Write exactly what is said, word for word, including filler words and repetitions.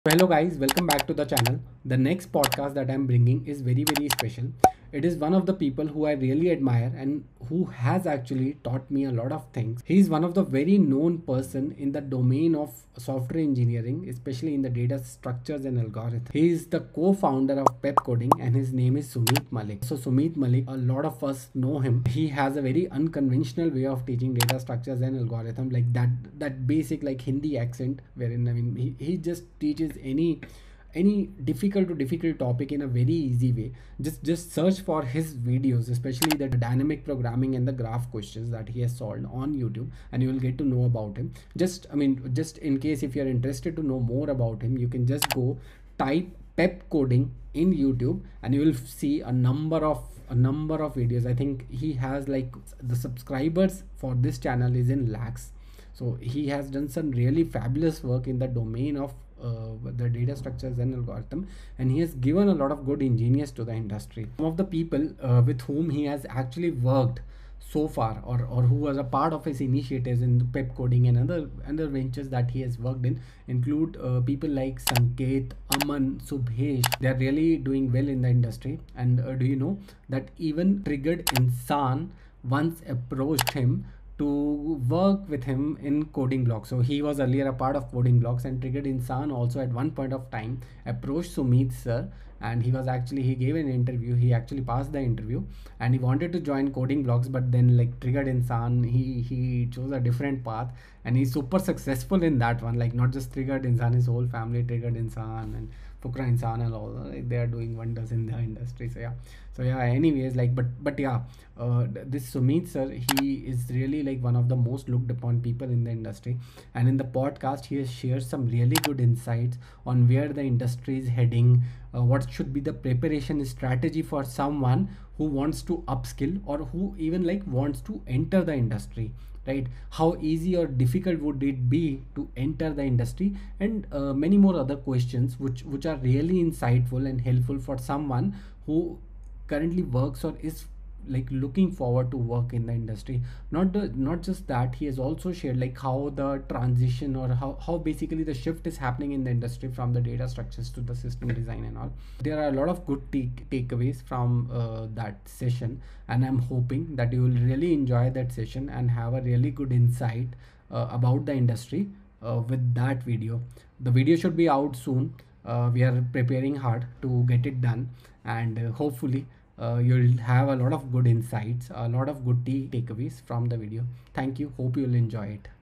Hello guys, welcome back to the channel. The next podcast that I'm bringing is very very special. It is one of the people who I really admire and who has actually taught me a lot of things. He is one of the very known person in the domain of software engineering, especially in the data structures and algorithms. He is the co-founder of Pepcoding and his name is Sumeet Malik. So Sumeet Malik, a lot of us know him. He has a very unconventional way of teaching data structures and algorithm, like that that basic like Hindi accent, wherein I mean he, he just teaches any any difficult to difficult topic in a very easy way. Just just search for his videos, especially the dynamic programming and the graph questions that he has solved on YouTube, and you will get to know about him. Just I mean just in case if you're interested to know more about him, you can just go type pep coding in YouTube and you will see a number of a number of videos. I think he has like the subscribers for this channel is in lakhs. So he has done some really fabulous work in the domain of uh, the data structures and algorithm, and he has given a lot of good engineers to the industry. Some of the people uh, with whom he has actually worked so far, or, or who was a part of his initiatives in pep coding and other other ventures that he has worked in, include uh, people like Sanket, Aman, Subhesh. They are really doing well in the industry. And uh, do you know that even Triggered Insaan once approached him to work with him in coding blocks. So he was earlier a part of coding blocks, and Triggered Insan also at one point of time approached Sumeet sir, and he was actually he gave an interview. He actually passed the interview, and he wanted to join coding blocks, but then like Triggered Insan, he he chose a different path, and he's super successful in that one. Like not just Triggered Insan, his whole family, Triggered Insan and Fukra Insan and all, like they are doing wonders in the industry. So yeah, so yeah. Anyways, like but but yeah, uh, this Sumeet sir, he is really like one of the most looked upon people in the industry, and in the podcast he has shared some really good insights on where the industry is heading, uh, what should be the preparation strategy for someone who wants to upskill or who even like wants to enter the industry, right? How easy or difficult would it be to enter the industry, and uh, many more other questions which which are really insightful and helpful for someone who currently works or is like looking forward to work in the industry. Not the not just that, he has also shared like how the transition or how, how basically the shift is happening in the industry from the data structures to the system design and all. There are a lot of good take, takeaways from uh, that session, and I'm hoping that you will really enjoy that session and have a really good insight uh, about the industry uh, with that video. The video should be out soon. Uh, we are preparing hard to get it done, and uh, hopefully uh, you'll have a lot of good insights, a lot of good takeaways from the video. Thank you, hope you'll enjoy it.